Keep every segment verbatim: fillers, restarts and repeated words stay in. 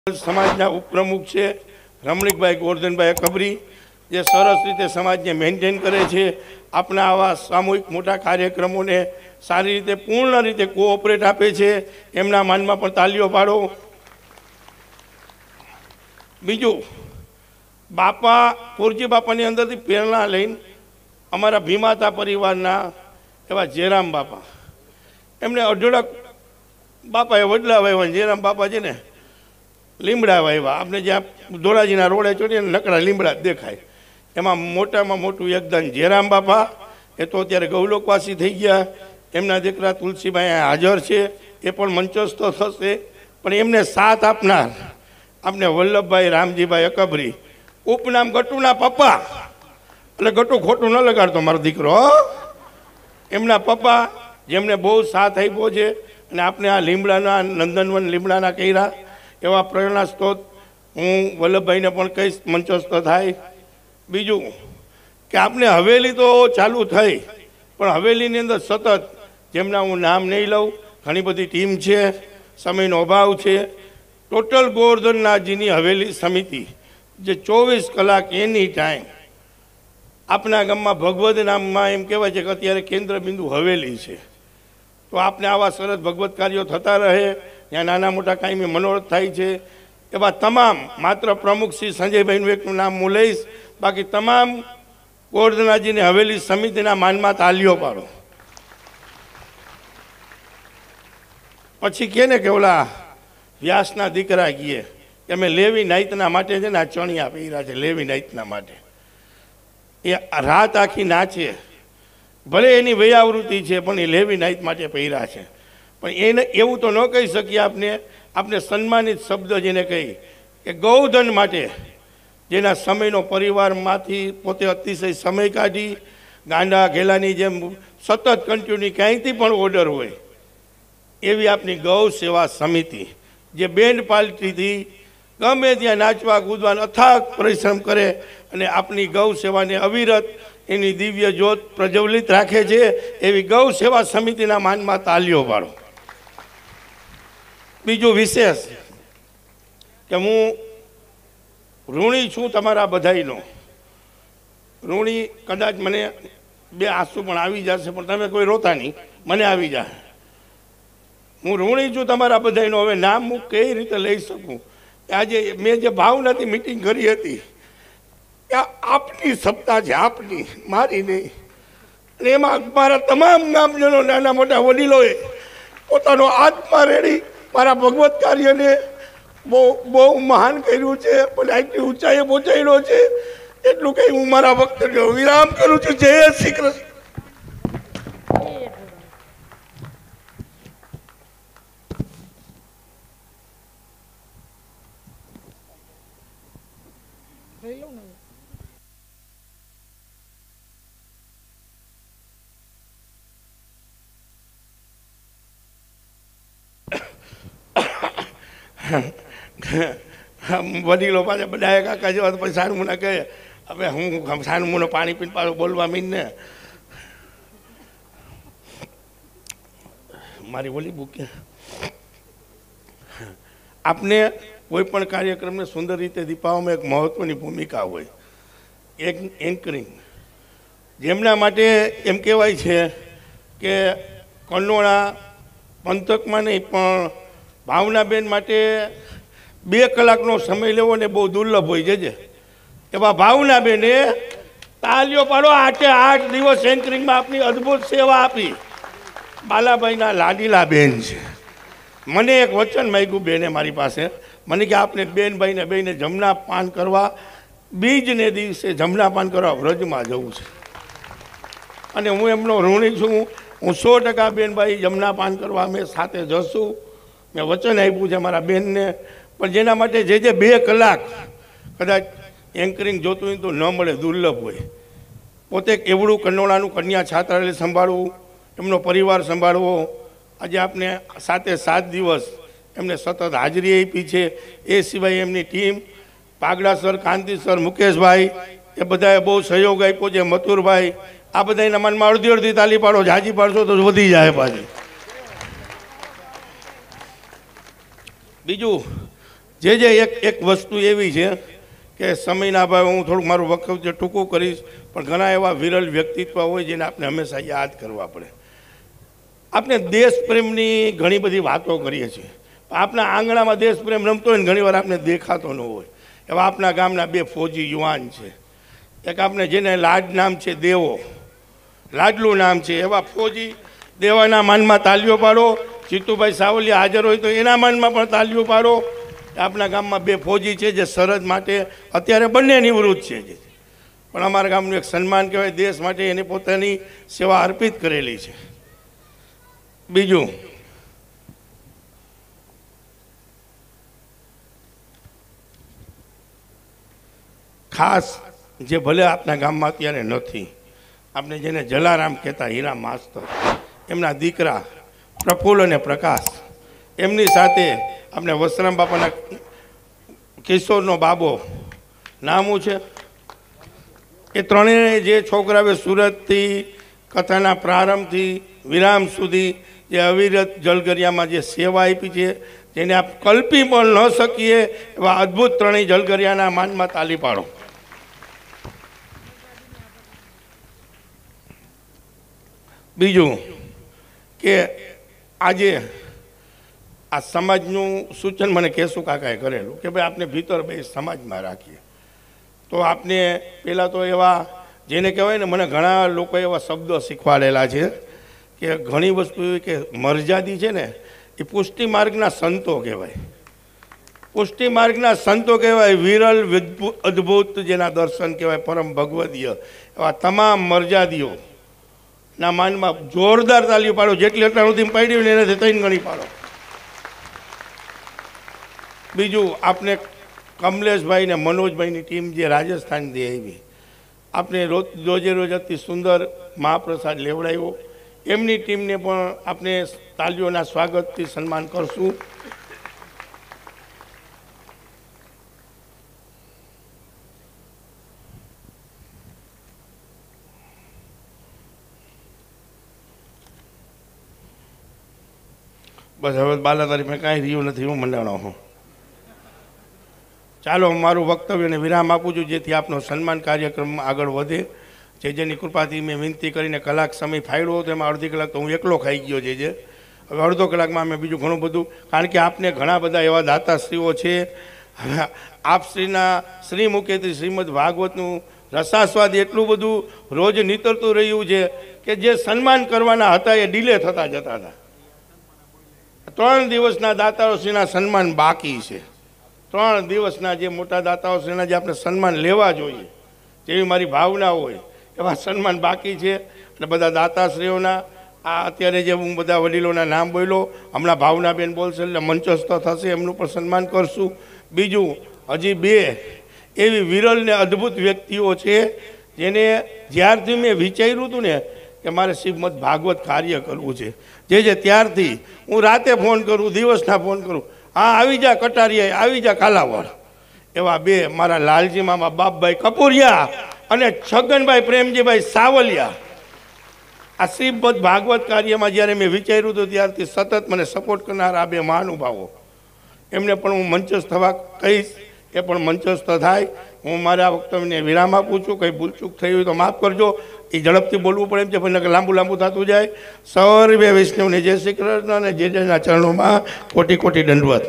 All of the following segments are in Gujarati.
સમાજના ઉપપ્રમુખ છે રમણીકભાઈ ગોરધનભાઈ અકબરી, જે સરસ રીતે સમાજને મેન્ટેન કરે છે. આપણા આવા સામૂહિક મોટા કાર્યક્રમોને સારી રીતે પૂર્ણ રીતે કોઓપરેટ આપે છે. એમના માનમાં પણ તાલીઓ પાડો. બીજું, બાપા કોરજી બાપાની અંદરથી પ્રેરણા લઈને અમારા ભીમાતા પરિવારના એવા જયરામ બાપા, એમને અઢળક બાપાએ વડલા વાવ્યા. જયરામ બાપા છે ને લીમડા વાવ્યા. આપણે જ્યાં ધોરાજીના રોડે ચોટીને નકરા લીમડા દેખાય, એમાં મોટામાં મોટું યોગદાન જયરામ બાપા. એ તો અત્યારે ગૌલોકવાસી થઈ ગયા. એમના દીકરા તુલસીભાઈ હાજર છે, એ પણ મંચસ્થ થશે. પણ એમને સાથ આપનાર આપણે વલ્લભભાઈ રામજીભાઈ અકબરી, ઉપનામ ગટુના પપ્પા. એટલે ગટુ ખોટું ન લગાડતો મારો દીકરો. એમના પપ્પા જેમને બહુ સાથ આપ્યો છે. અને આપણે આ લીમડાના નંદનવન લીમડાના કર્યા એવા પ્રેરણા સ્ત્રોત હું વલ્લભભાઈને પણ કહીશ, મંચસ્થ થાય. બીજું કે આપણે હવેલી તો ચાલુ થઈ, પણ હવેલીની અંદર સતત, જેમના હું નામ નહીં લઉં, ઘણી બધી ટીમ છે, સમયનો અભાવ છે. ટોટલ ગોવર્ધનનાથજીની હવેલી સમિતિ જે ચોવીસ કલાક એની ટાઈમ આપણા ગામમાં ભગવદ નામમાં એમ કહેવાય છે કે અત્યારે કેન્દ્ર બિંદુ હવેલી છે. તો આપણે આવા સરસ ભગવત કાર્યો થતા રહે, ત્યાં નાના મોટા કાંઈ મનોરથ થાય છે. એવા તમામ, માત્ર પ્રમુખ શ્રી સંજયભાઈનું એકનું નામ હું લઈશ, બાકી તમામ ગોવર્ધનનાથજીની હવેલી સમિતિના માનમાં તાલીઓ પાડો. પછી કે ને કે ઓલા વ્યાસના દીકરા કીએ કે અમે લેવી નાઈતના માટે છે ને આ ચણિયા પહેર્યા છે, લેવી નાઈતના માટે. એ રાત આખી નાચે, ભલે એની વયાવૃત્તિ છે, પણ એ લેવી નાઈત માટે પહેર્યા છે. પણ એને એવું તો ન કહી શકીએ આપણે. આપણે સન્માનિત શબ્દ જેને કહી કે ગૌધન માટે, જેના સમયનો પરિવારમાંથી પોતે અતિશય સમય કાઢી, ગાંડા ઘેલાની જેમ સતત કન્ટિન્યુ ક્યાંયથી પણ ઓર્ડર હોય એવી આપણી ગૌ સેવા સમિતિ, જે બેન્ડ પાર્ટીથી ગમે ત્યાં નાચવા કૂદવા અથાગ પરિશ્રમ કરે અને આપણી ગૌ સેવાને અવિરત એની દિવ્ય જ્યોત પ્રજ્વલિત રાખે છે. એવી ગૌ સેવા સમિતિના માનમાં તાલીઓ પાડો. બીજું વિશેષ કે હું ઋણી છું તમારા બધાયનો. ઋણી કદાચ મને બે આંસુ પણ આવી જશે, પણ તમે કોઈ રોતા નહીં, મને આવી જાય. હું ઋણી છું તમારા બધાયનો. હવે નામ હું કઈ રીતે લઈ શકું? આજે મેં જે ભાવનાથી મિટિંગ કરી હતી, આપની સત્તા છે, આપની, મારી નહીં. અને એમાં મારા તમામ ગામજનો, નાના મોટા વડીલોએ પોતાનો આત્મા રેડી મારા ભગવત કાર્યને બહુ બહુ મહાન કર્યું છે, પણ આટલી ઊંચાઈએ પહોંચાડ્યો છે. એટલું કંઈ હું મારા વક્તવ્ય વિરામ કરું છું. જય શ્રી કૃષ્ણ. વડીલો પાસે બધા કાકા જેવા, પછી સાનમુના કહે હવે હું સાનમુનો પાણી પીને પાછું બોલવા મીને મારી ઓલી બુક. આપને કોઈ પણ કાર્યક્રમને સુંદર રીતે દીપાવવામાં એક મહત્વની ભૂમિકા હોય, એક એન્કરિંગ. જેમના માટે એમ કહેવાય છે કે કનોડા પંથકમાં નહીં પણ ભાવનાબેન માટે બે કલાકનો સમય લેવો ને બહુ દુર્લભ હોય છે. એવા ભાવનાબેને તાલીઓ પાડો. આઠે આઠ દિવસ એન્કરિંગમાં આપની અદ્ભુત સેવા આપી. બાલાભાઈના લાડીલા બેન છે. મને એક વચન માંગ્યું બેને મારી પાસે, મને કે આપણે બેનભાઈને બેને જમના પાન કરવા, બીજને દિવસે જમના પાન કરવા વ્રજમાં જવું છે. અને હું એમનો ઋણી છું. હું સો ટકા બેનભાઈ જમના પાન કરવા અમે સાથે જશું. મેં વચન આપ્યું છે મારા બેનને. પણ જેના માટે જે જે બે કલાક કદાચ એન્કરિંગ જોતું હોય તો ન મળે, દુર્લભ હોય. પોતે એવડું કનોડાનું કન્યા છાત્રાલય સંભાળવું, એમનો પરિવાર સંભાળવો. આજે આપણે સાતે સાત દિવસ એમને સતત હાજરી આપી છે. એ સિવાય એમની team, Pagada sir, Kanti sir, Mukeshbhai, એ બધાએ બહુ સહયોગ આપ્યો છે. મથુરભાઈ, આ બધા એના મનમાં અડધી અડધી તાલી પાડો. જાજી પાડશો તો વધી જાય પાછી. બીજું જે જે એક એક વસ્તુ એવી છે કે સમયના અભાવે હું થોડુંક મારું વક્તવ્ય ટૂંકું કરીશ, પણ ઘણા એવા વિરલ વ્યક્તિત્વ હોય જેને આપણે હંમેશા યાદ કરવા પડે. આપણે દેશ પ્રેમની ઘણી બધી વાતો કરીએ છીએ, આપણા આંગણામાં દેશ પ્રેમ રમતો હોય ને ઘણી વાર આપણે દેખાતો ન હોય. એવા આપણા ગામના બે ફૌજી યુવાન છે. એક આપણે જેને લાડ નામ છે દેવો, લાડલું નામ છે, એવા ફૌજી દેવાના માનમાં તાલીઓ પાડો. જીતુભાઈ સાવલિયા હાજર હોય તો એના માનમાં પણ તાલીઓ પાડો. આપણા ગામમાં બે ફૌજી છે જે સરહદ માટે અત્યારે બંને નિવૃત્ત છે, પણ અમારા ગામનું એક સન્માન કહેવાય, દેશ માટે એની પોતાની સેવા અર્પિત કરેલી છે. બીજું, ખાસ જે ભલે આપણા ગામમાં અત્યારે નથી, આપણે જેને જલારામ કહેતા હીરા માસ્તર, એમના દીકરા પ્રફુલ્લ અને પ્રકાશ, એમની સાથે આપણે વસરામ બાપાના કિશોરનો બાબો નામું છે. એ ત્રણેય જે છોકરાઓએ સુરતથી કથાના પ્રારંભથી વિરામ સુધી જે અવિરત જલગરિયામાં જે સેવા આપી છે, જેને આપ કલ્પી પણ ન શકીએ એવા અદ્ભુત ત્રણેય જલગરિયાના માનમાં તાલી પાડો. બીજું કે આજે આ સમાજનું સૂચન મને કેશુ કાકાએ કરેલું કે ભાઈ આપણે ભીતર બે સમાજમાં રાખીએ. તો આપને પહેલાં તો એવા જેને કહેવાય ને, મને ઘણા લોકો એવા શબ્દો શીખવાડેલા છે કે ઘણી વસ્તુ એવી કે મર્યાદી છે ને એ પુષ્ટિ માર્ગના સંતો કહેવાય. પુષ્ટિ માર્ગના સંતો કહેવાય, વિરલ અદ્ભુત જેના દર્શન કહેવાય, પરમ ભગવદીય એવા તમામ મર્યાદીઓ ના માનમાં જોરદાર તાલીઓ પાડો. જેટલી એટલા સુધી પાડી ને એનાથી ત્રણ ગણી પાડો. બીજું, આપણે કમલેશભાઈ ને મનોજભાઈની ટીમ જે રાજસ્થાનથી આવી, આપણે રોજ રોજે રોજ અતિ સુંદર મહાપ્રસાદ લેવડાવ્યો. એમની ટીમને પણ આપણે તાલીઓના સ્વાગતથી સન્માન કરશું. બસ હવે બાલા તારીખમાં કાંઈ રહ્યું નથી, હું મંડાણો હું. ચાલો મારું વક્તવ્યને વિરામ આપું છું, જેથી આપનો સન્માન કાર્યક્રમ આગળ વધે. જે જેની કૃપાથી મેં વિનંતી કરીને કલાક સમય ફાળવ્યો હતો, એમાં અડધી કલાક તો હું એકલો ખાઈ ગયો છે. જે હવે અડધો કલાકમાં અમે બીજું ઘણું બધું, કારણ કે આપને ઘણા બધા એવા દાતાશ્રીઓ છે. આપશ્રીના શ્રી મુખેથી શ્રીમદ ભાગવતનું રસાસ્વાદ એટલું બધું રોજ નીતરતું રહ્યું છે કે જે સન્માન કરવાના હતા એ ડીલે થતા જતા હતા. ત્રણ દિવસના દાતાઓશ્રીના સન્માન બાકી છે. ત્રણ દિવસના જે મોટા દાતાઓશ્રીના જે આપણે સન્માન લેવા જોઈએ, જેવી મારી ભાવના હોય એવા સન્માન બાકી છે. એટલે બધા દાતાશ્રીઓના આ અત્યારે જે હું બધા વડીલોના નામ બોલ્યો, હમણાં ભાવનાબેન બોલશે એટલે મંચસ્થ થશે, એમનું પણ સન્માન કરશું. બીજું, હજી બે એવી વિરલ ને અદ્ભુત વ્યક્તિઓ છે જેને જ્યારથી મેં વિચાર્યું હતું ને કે મારે શ્રીમદ ભાગવત કાર્ય કરવું છે, જે જે ત્યારથી હું રાતે ફોન કરું, દિવસના ફોન કરું, હા આવી જા કટારિયા, આવી જા કાલાવડ. એવા બે મારા લાલજી મામા બાપભાઈ કપૂરિયા અને છગનભાઈ પ્રેમજીભાઈ સાવલિયા, આ શ્રીમદ ભાગવત કાર્યમાં જ્યારે મેં વિચાર્યું હતું ત્યારથી સતત મને સપોર્ટ કરનાર આ બે મહાનુભાવો, એમને પણ હું મંચસ્થ થવા કહીશ, એ પણ મંચસ્થ થાય. હું મારા વક્તવ્યને વિરામ આપું છું. કંઈ ભૂલચૂક થઈ હોય તો માફ કરજો, એ ઝડપથી બોલવું પડે એમ છે, પણ લાંબુ લાંબુ થતું જાય. સર્વે વૈષ્ણવને જય શ્રી કૃષ્ણ અને જે જેના ચરણોમાં કોટી કોટી દંડવત.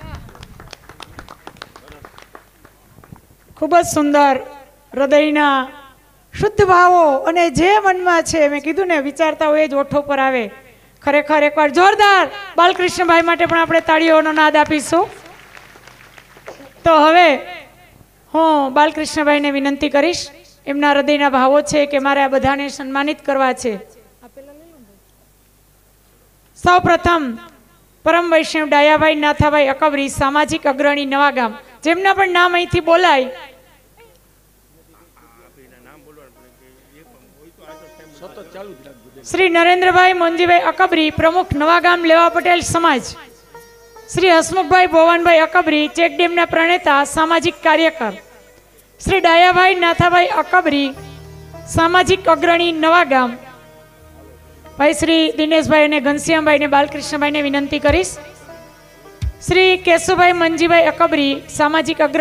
ખૂબ જ સુંદર હૃદયના શુદ્ધ ભાવો અને જે મનમાં છે, મેં કીધું ને વિચારતા હોય જ ઓઠો પર આવે. ખરેખર એકવાર જોરદાર બાલકૃષ્ણભાઈ માટે પણ આપણે તાળીઓનો નાદ આપીશું. તો હવે હું બાલકૃષ્ણભાઈને વિનંતી કરીશ, એમના હૃદયના ભાવો છે કે મારે આ બધાને સન્માનિત કરવા છે. સૌ પ્રથમ પરમ વૈષ્ણવ ડાયાભાઈ નાથાભાઈ અકબરી, સામાજિક અગ્રણી નવાગામ, જેમના પણ નામ અહીંથી બોલાય. શ્રી નરેન્દ્રભાઈ મોંજીભાઈ અકબરી, પ્રમુખ નવાગામ લેવા પટેલ સમાજ. શ્રી હસમુખભાઈ ભોવનભાઈ અકબરી, ચેકડેમના પ્રણેતા, સામાજિક કાર્યકર. શ્રી ડાયાભાઈ નાથાભાઈ અકબરી, સામાજિક અગ્રણી નવાગામ. ભાઈ શ્રી દિનેશભાઈ અને ઘનશ્યામભાઈ ને બાલકૃષ્ણભાઈને વિનંતી કરીશ. શ્રી કેશુભાઈ મંજીભાઈ અકબરી, સામાજિક અગ્ર